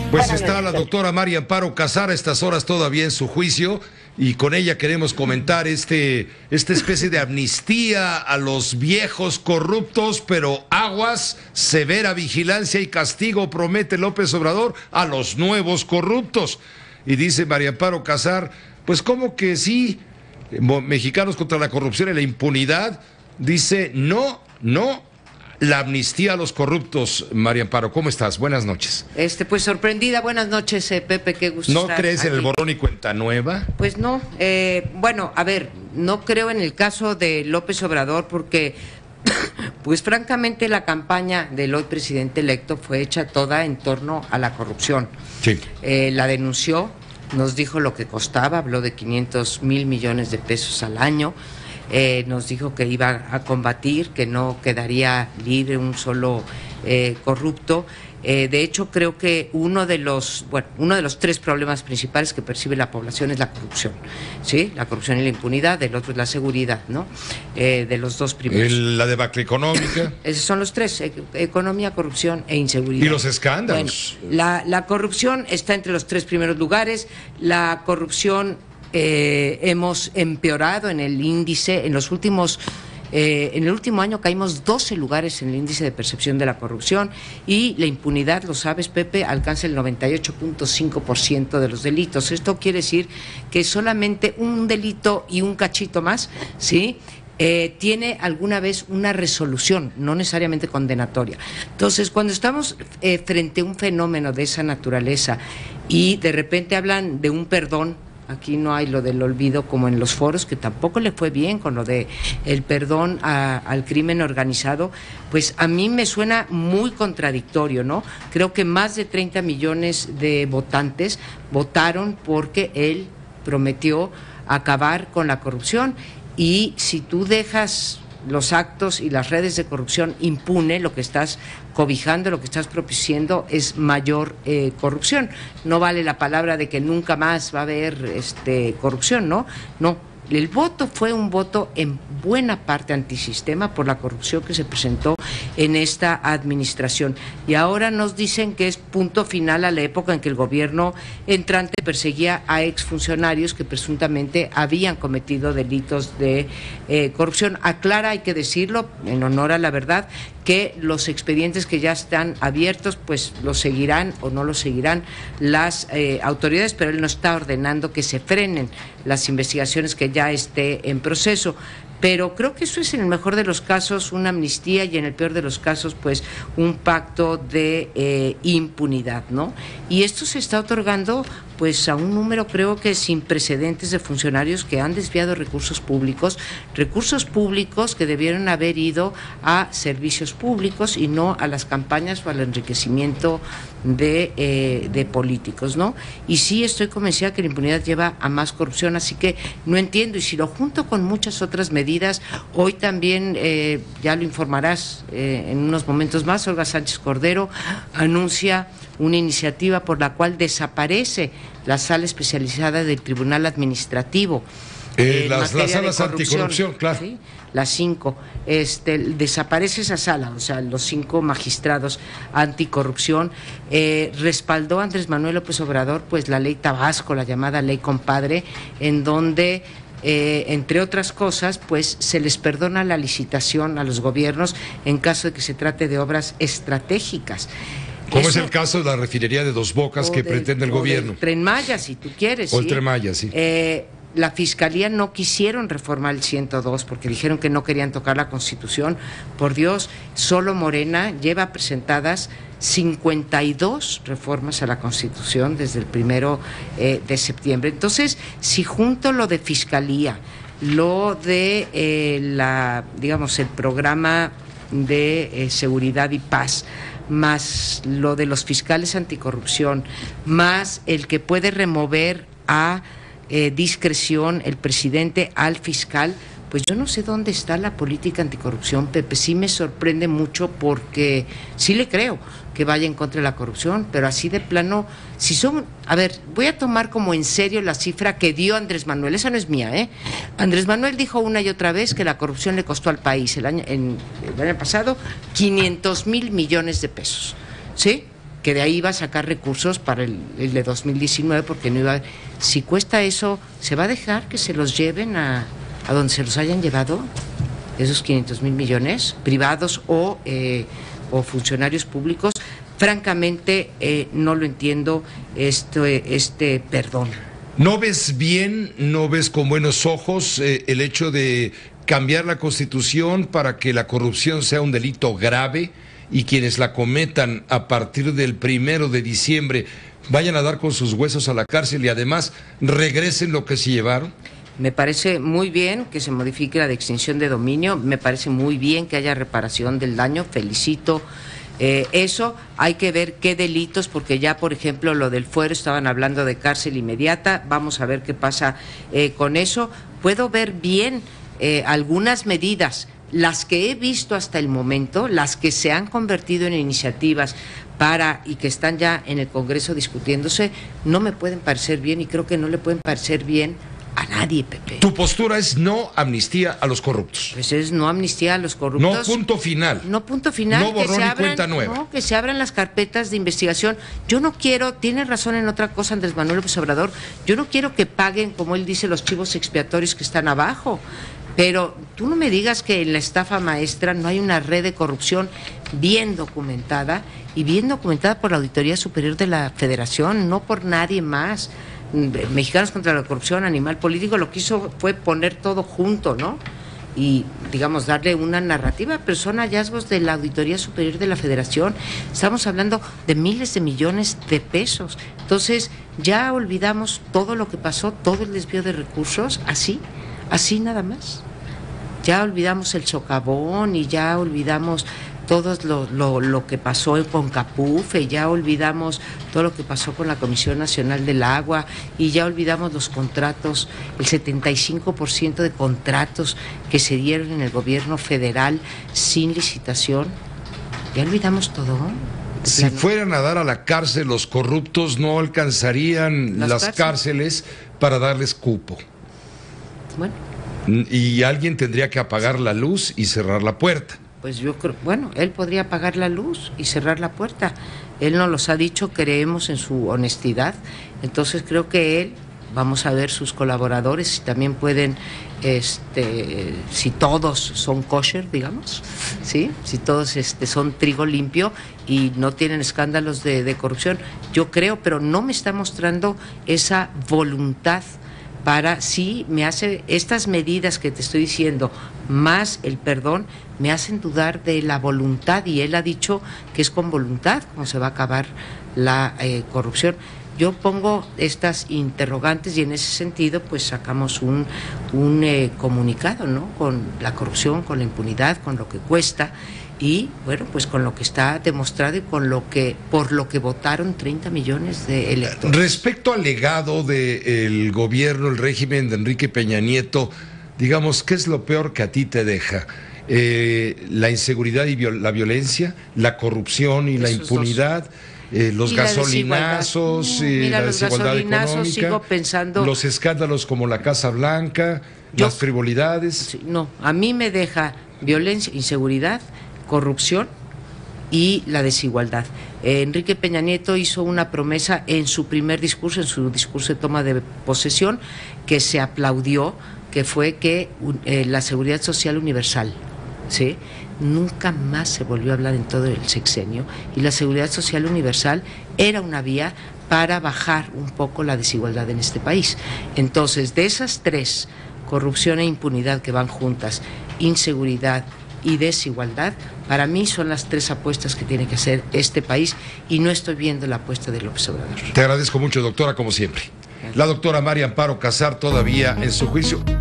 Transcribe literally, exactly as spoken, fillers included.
Pues está la doctora María Amparo Casar a estas horas todavía en su juicio y con ella queremos comentar este, esta especie de amnistía a los viejos corruptos, pero aguas, severa vigilancia y castigo promete López Obrador a los nuevos corruptos. Y dice María Amparo Casar, pues como que sí, Mexicanos contra la Corrupción y la Impunidad, dice no, no. La amnistía a los corruptos. María Amparo, ¿cómo estás? Buenas noches. Este, pues sorprendida. Buenas noches, eh, Pepe, qué gusto. ¿No estar crees aquí. en el borrón y cuenta nueva? Pues no. Eh, bueno, a ver, no creo en el caso de López Obrador porque, pues francamente, la campaña del hoy presidente electo fue hecha toda en torno a la corrupción. Sí. Eh, la denunció, nos dijo lo que costaba, habló de quinientos mil millones de pesos al año. Eh, nos dijo que iba a combatir, que no quedaría libre un solo eh, corrupto. Eh, de hecho, creo que uno de los, bueno, uno de los tres problemas principales que percibe la población es la corrupción, ¿sí? La corrupción y la impunidad, el otro es la seguridad, ¿no? Eh, de los dos primeros. El, la debacle económica. Esos son los tres: e economía, corrupción e inseguridad. Y los escándalos. Bueno, la, la corrupción está entre los tres primeros lugares. La corrupción Eh, hemos empeorado en el índice, en los últimos, eh, en el último año caímos doce lugares en el índice de percepción de la corrupción, y la impunidad, lo sabes, Pepe, alcanza el noventa y ocho punto cinco por ciento de los delitos. Esto quiere decir que solamente un delito y un cachito más, ¿sí?, Eh, tiene alguna vez una resolución, no necesariamente condenatoria. Entonces, cuando estamos eh, frente a un fenómeno de esa naturaleza y de repente hablan de un perdón, aquí no hay lo del olvido como en los foros, que tampoco le fue bien con lo de el perdón a, al crimen organizado, pues a mí me suena muy contradictorio, ¿no? Creo que más de treinta millones de votantes votaron porque él prometió acabar con la corrupción. Y si tú dejas los actos y las redes de corrupción impune, lo que estás cobijando, lo que estás propiciando es mayor eh, corrupción. No vale la palabra de que nunca más va a haber este, corrupción, ¿no? No. El voto fue un voto en buena parte antisistema por la corrupción que se presentó en esta administración. Y ahora nos dicen que es punto final a la época en que el gobierno entrante perseguía a exfuncionarios que presuntamente habían cometido delitos de eh, corrupción. Aclara, hay que decirlo, en honor a la verdad, que los expedientes que ya están abiertos, pues los seguirán o no los seguirán las eh, autoridades, pero él no está ordenando que se frenen las investigaciones que ya esté en proceso. Pero creo que eso es en el mejor de los casos una amnistía y en el peor de los casos pues un pacto de eh, impunidad, ¿no? Y esto se está otorgando pues a un número, creo que sin precedentes, de funcionarios que han desviado recursos públicos, recursos públicos que debieron haber ido a servicios públicos y no a las campañas o al enriquecimiento de, eh, de políticos, ¿no? Y sí estoy convencida que la impunidad lleva a más corrupción, así que no entiendo, y si lo junto con muchas otras medidas, hoy también, eh, ya lo informarás eh, en unos momentos más, Olga Sánchez Cordero anuncia una iniciativa por la cual desaparece la sala especializada del Tribunal Administrativo. Eh, las, las salas anticorrupción, claro. ¿Sí? Las cinco. Este, desaparece esa sala, o sea, los cinco magistrados anticorrupción. Eh, respaldó Andrés Manuel López Obrador, pues la ley Tabasco, la llamada ley compadre, en donde Eh, entre otras cosas, pues se les perdona la licitación a los gobiernos en caso de que se trate de obras estratégicas. Como es el caso de la refinería de Dos Bocas que del, pretende el gobierno. El Tren Maya, si tú quieres. O el ¿sí? Tren Maya, sí. Eh, la Fiscalía no quisieron reformar el ciento dos porque dijeron que no querían tocar la Constitución. Por Dios, solo Morena lleva presentadas cincuenta y dos reformas a la Constitución desde el primero eh, de septiembre. Entonces, si junto lo de Fiscalía, lo de eh, la, digamos, el programa de eh, seguridad y paz, más lo de los fiscales anticorrupción, más el que puede remover a eh, discreción el presidente al fiscal, pues yo no sé dónde está la política anticorrupción, Pepe. Sí me sorprende mucho porque sí le creo que vaya en contra de la corrupción, pero así de plano, si son, a ver, voy a tomar como en serio la cifra que dio Andrés Manuel, esa no es mía, ¿eh? Andrés Manuel dijo una y otra vez que la corrupción le costó al país el año, en, el año pasado quinientos mil millones de pesos, ¿sí? que de ahí iba a sacar recursos para el, el de dos mil diecinueve, porque no iba. Si cuesta eso, ¿se va a dejar que se los lleven a, a donde se los hayan llevado? Esos quinientos mil millones, privados o, eh, o funcionarios públicos. Francamente, eh, no lo entiendo este, este perdón. ¿No ves bien, no ves con buenos ojos eh, el hecho de cambiar la Constitución para que la corrupción sea un delito grave y quienes la cometan a partir del primero de diciembre vayan a dar con sus huesos a la cárcel y además regresen lo que se llevaron? Me parece muy bien que se modifique la de extinción de dominio, me parece muy bien que haya reparación del daño, felicito eh, eso. Hay que ver qué delitos, porque ya, por ejemplo, lo del fuero, estaban hablando de cárcel inmediata, vamos a ver qué pasa eh, con eso. Puedo ver bien eh, algunas medidas, las que he visto hasta el momento, las que se han convertido en iniciativas para y que están ya en el Congreso discutiéndose, no me pueden parecer bien y creo que no le pueden parecer bien a nadie, Pepe. Tu postura es no amnistía a los corruptos. Pues es no amnistía a los corruptos. No punto final. No punto final. No borrón que se y abran, cuenta nueva. No, que se abran las carpetas de investigación. Yo no quiero, tiene razón en otra cosa Andrés Manuel López Obrador, yo no quiero que paguen, como él dice, los chivos expiatorios que están abajo. Pero tú no me digas que en la estafa maestra no hay una red de corrupción bien documentada y bien documentada por la Auditoría Superior de la Federación, no por nadie más. Mexicanos contra la Corrupción, Animal Político, lo que hizo fue poner todo junto, ¿no? Y, digamos, darle una narrativa, pero son hallazgos de la Auditoría Superior de la Federación. Estamos hablando de miles de millones de pesos. Entonces, ya olvidamos todo lo que pasó, todo el desvío de recursos, así, así nada más. Ya olvidamos el socavón y ya olvidamos todo lo, lo, lo que pasó con Capufe, ya olvidamos todo lo que pasó con la Comisión Nacional del Agua y ya olvidamos los contratos, el setenta y cinco por ciento de contratos que se dieron en el gobierno federal sin licitación. Ya olvidamos todo. Si plano. fueran a dar a la cárcel los corruptos, no alcanzarían las, las cárceles. cárceles para darles cupo. Bueno. Y alguien tendría que apagar la luz y cerrar la puerta. Pues yo creo, bueno, él podría apagar la luz y cerrar la puerta. Él nos los ha dicho, creemos en su honestidad. Entonces creo que él, vamos a ver sus colaboradores si también pueden, este, si todos son kosher, digamos, ¿sí? Si todos este, son trigo limpio y no tienen escándalos de, de corrupción. Yo creo, pero no me está mostrando esa voluntad para, sí, me hace, estas medidas que te estoy diciendo, más el perdón, me hacen dudar de la voluntad, y él ha dicho que es con voluntad como se va a acabar la eh, corrupción. Yo pongo estas interrogantes y en ese sentido pues sacamos un, un eh, comunicado, ¿no? Con la corrupción, con la impunidad, con lo que cuesta y bueno, pues con lo que está demostrado y con lo que, por lo que votaron treinta millones de electores. Respecto al legado del gobierno, el régimen de Enrique Peña Nieto, digamos, ¿qué es lo peor que a ti te deja? Eh, la inseguridad y viol la violencia, la corrupción y Esos la impunidad, eh, los y gasolinazos, la desigualdad, Mira, la los desigualdad gasolinazos, económica, sigo pensando, los escándalos como la Casa Blanca, yo, las frivolidades. Sí, no, a mí me deja violencia, inseguridad, corrupción y la desigualdad. Eh, Enrique Peña Nieto hizo una promesa en su primer discurso, en su discurso de toma de posesión, que se aplaudió, que fue que eh, la seguridad social universal, ¿sí? Nunca más se volvió a hablar en todo el sexenio, y la seguridad social universal era una vía para bajar un poco la desigualdad en este país. Entonces, de esas tres, corrupción e impunidad que van juntas, inseguridad y desigualdad, para mí son las tres apuestas que tiene que hacer este país, y no estoy viendo la apuesta de López Obrador. Te agradezco mucho, doctora, como siempre. La doctora María Amparo Casar todavía en su juicio.